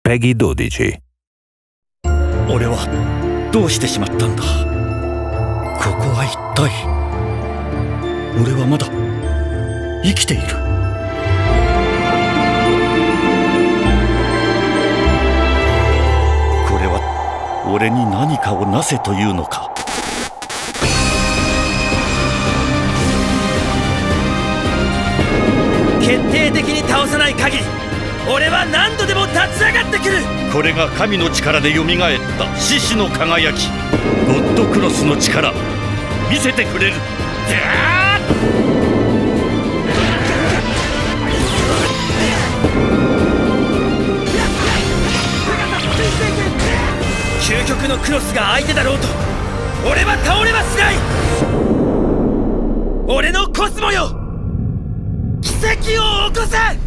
PEGI 12. 俺はどうしてしまったんだ。ここは一体。俺はまだ生きている。これは俺に何かをなせというのか。 決定的に倒さない限り俺は何度でも立ち上がってくる。 これが神の力でよみがえった獅子の輝き、ゴッドクロスの力、見せてくれる。 究極のクロスが相手だろうと俺は倒れはしない。俺のコスモよ、奇跡を起こせ。